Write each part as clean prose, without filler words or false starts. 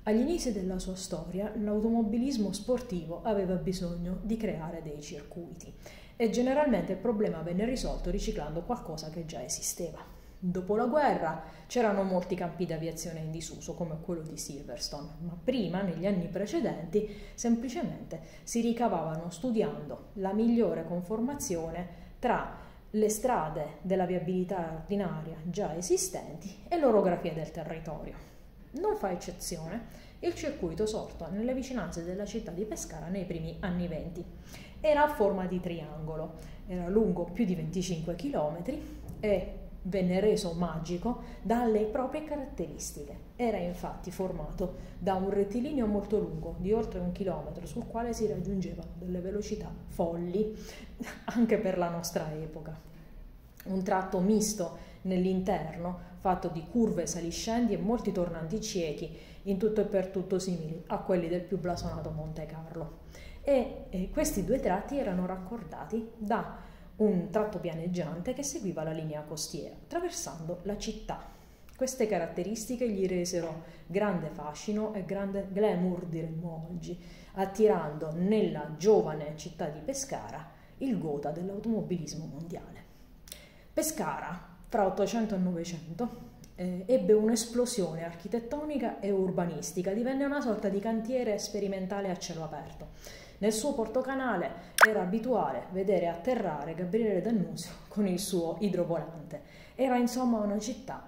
Agli inizi della sua storia, l'automobilismo sportivo aveva bisogno di creare dei circuiti e generalmente il problema venne risolto riciclando qualcosa che già esisteva. Dopo la guerra c'erano molti campi d'aviazione in disuso, come quello di Silverstone, ma prima, negli anni precedenti, semplicemente si ricavavano studiando la migliore conformazione tra le strade della viabilità ordinaria già esistenti e l'orografia del territorio. Non fa eccezione il circuito sorto nelle vicinanze della città di Pescara nei primi anni '20. Era a forma di triangolo, era lungo più di 25 km e venne reso magico dalle proprie caratteristiche. Era infatti formato da un rettilineo molto lungo, di oltre 1 chilometro, sul quale si raggiungevano delle velocità folli, anche per la nostra epoca. Un tratto misto nell'interno, fatto di curve saliscendi e molti tornanti ciechi, in tutto e per tutto simili a quelli del più blasonato Monte Carlo. E questi due tratti erano raccordati da un tratto pianeggiante che seguiva la linea costiera, attraversando la città. Queste caratteristiche gli resero grande fascino e grande glamour, diremmo oggi, attirando nella giovane città di Pescara il gotha dell'automobilismo mondiale. Pescara, fra 800 e 900, ebbe un'esplosione architettonica e urbanistica, divenne una sorta di cantiere sperimentale a cielo aperto. Nel suo portocanale era abituale vedere atterrare Gabriele D'Annunzio con il suo idrovolante. Era insomma una città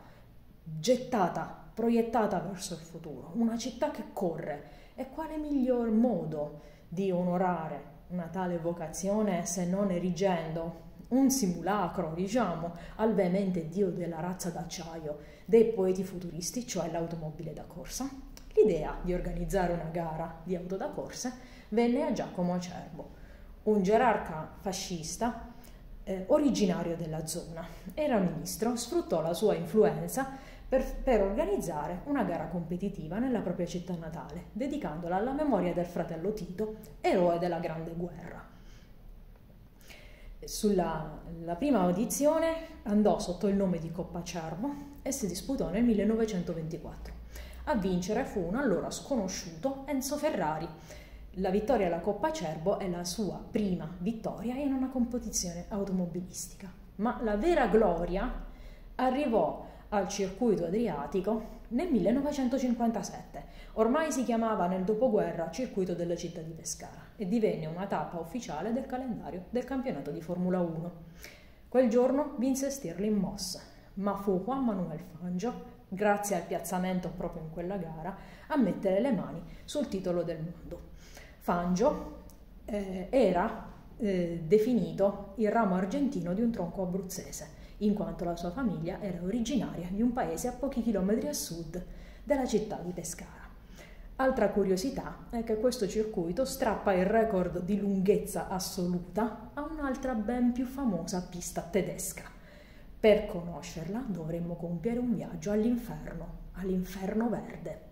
gettata, proiettata verso il futuro, una città che corre. E quale miglior modo di onorare una tale vocazione se non erigendo un simulacro, diciamo, al veemente dio della razza d'acciaio dei poeti futuristi, cioè l'automobile da corsa? L'idea di organizzare una gara di auto da corse venne a Giacomo Acerbo, un gerarca fascista originario della zona. Era ministro, sfruttò la sua influenza per organizzare una gara competitiva nella propria città natale, dedicandola alla memoria del fratello Tito, eroe della Grande Guerra. La prima edizione andò sotto il nome di Coppa Acerbo e si disputò nel 1924. A vincere fu un allora sconosciuto Enzo Ferrari. La vittoria alla Coppa Acerbo è la sua prima vittoria in una competizione automobilistica. Ma la vera gloria arrivò al circuito adriatico nel 1957. Ormai si chiamava nel dopoguerra Circuito della città di Pescara e divenne una tappa ufficiale del calendario del campionato di Formula 1. Quel giorno vinse Stirling Moss, ma fu Juan Manuel Fangio, grazie al piazzamento proprio in quella gara, a mettere le mani sul titolo del mondo. Fangio era definito il ramo argentino di un tronco abruzzese, in quanto la sua famiglia era originaria di un paese a pochi chilometri a sud della città di Pescara. Altra curiosità è che questo circuito strappa il record di lunghezza assoluta a un'altra ben più famosa pista tedesca. Per conoscerla dovremmo compiere un viaggio all'inferno verde.